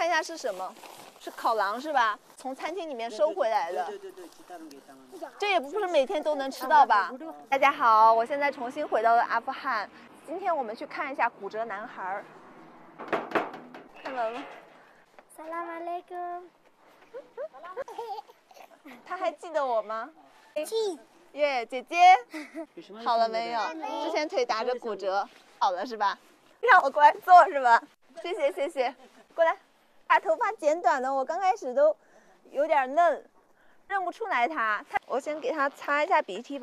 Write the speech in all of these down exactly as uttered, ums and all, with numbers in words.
一下是什么？是烤狼是吧？从餐厅里面收回来的。 对对对，其他人给他们。 这也不是每天都能吃到吧？大家好，我现在重新回到了阿富汗。今天我们去看一下骨折男孩。看到了。 Salam alaikum。 他还记得我吗？ 记。 耶，姐姐，好了没有？之前腿打着骨折，好了是吧？让我过来坐是吧？谢谢谢谢，过来。把头发剪短了，我刚开始都有点嫩，认不出来他。他，我先给他擦一下鼻涕吧。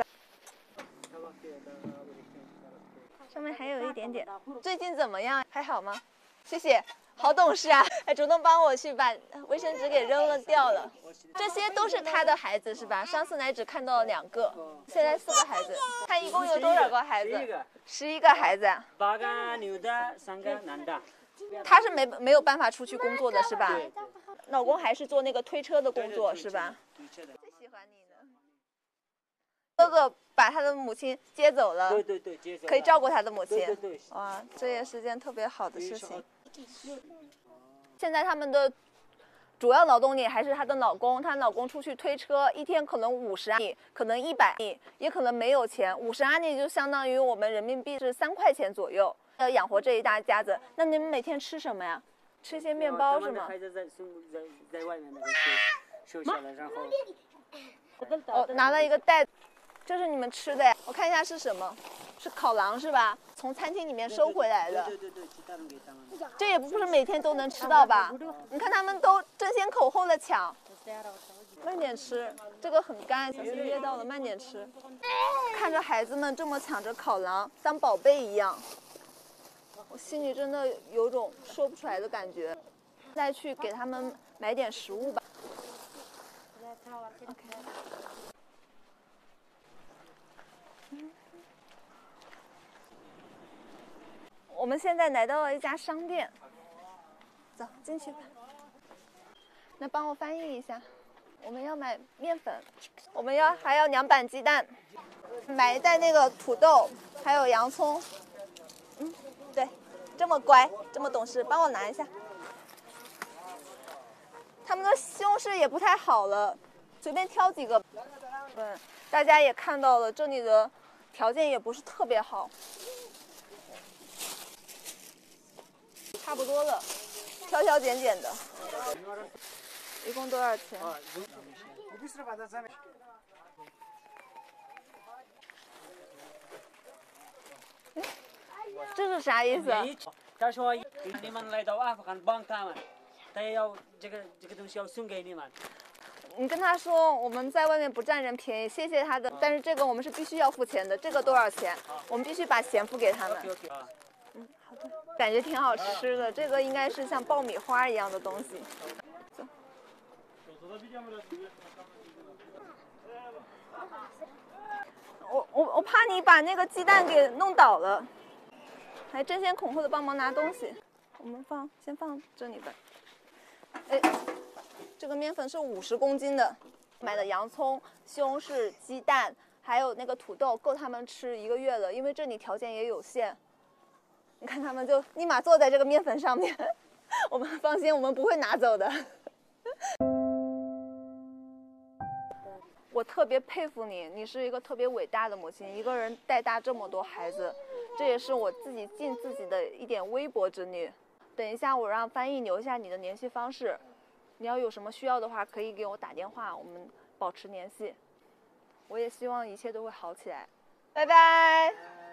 上面还有一点点。最近怎么样？还好吗？谢谢。好懂事啊，还主动帮我去把卫生纸给扔了掉了。这些都是他的孩子是吧？上次来只看到了两个，现在四个孩子。他一共有多少个孩子？十一个。十一个孩子。 八个女的，三个男的。 他是没没有办法出去工作的是吧？ 对对。 老公还是做那个推车的工作是吧？最喜欢你呢。哥哥把他的母亲接走了。 对对对，接走了。 可以照顾他的母亲。 对对对。 哇，这也是件特别好的事情。现在他们的主要劳动力还是她的老公，她老公出去推车，一天可能五十阿尼，可能一百阿尼，也可能没有钱。五十阿尼就相当于我们人民币是三块钱左右，要养活这一大家子。那你们每天吃什么呀？吃些面包是吗？ 孩子在在在外面那个收下来，然后哦，拿了一个袋子，这是你们吃的呀？我看一下是什么，是烤狼是吧？从餐厅里面收回来的。 对对对，其他人给他们。 这也不是每天都能吃到吧？你看他们都争先恐后的抢。慢点吃，这个很干，小心噎到了，慢点吃。看着孩子们这么抢着烤狼，当宝贝一样，我心里真的有种说不出来的感觉。再去给他们买点食物吧。OK。我们现在来到了一家商店，走进去吧。那帮我翻译一下，我们要买面粉，我们要还要两板鸡蛋，买一袋那个土豆，还有洋葱。嗯，对，这么乖，这么懂事，帮我拿一下。他们的西红柿也不太好了，随便挑几个。对，大家也看到了，这里的条件也不是特别好。差不多了，挑挑拣拣的。一共多少钱？这是啥意思？ 他说你们来到阿富汗帮他们，他要这个这个东西要送给你们。 你跟他说我们在外面不占人便宜，谢谢他的，但是这个我们是必须要付钱的。这个多少钱？我们必须把钱付给他们。嗯，好的。感觉挺好吃的，这个应该是像爆米花一样的东西。走。我我我怕你把那个鸡蛋给弄倒了，还争先恐后的帮忙拿东西。我们放先放这里吧。哎，这个面粉是五十公斤的，买的洋葱、西红柿、鸡蛋，还有那个土豆，够他们吃一个月了。因为这里条件也有限。你看他们就立马坐在这个面粉上面，我们放心，我们不会拿走的。我特别佩服你，你是一个特别伟大的母亲，一个人带大这么多孩子，这也是我自己尽自己的一点微薄之力。等一下我让翻译留下你的联系方式，你要有什么需要的话可以给我打电话，我们保持联系。我也希望一切都会好起来。拜拜。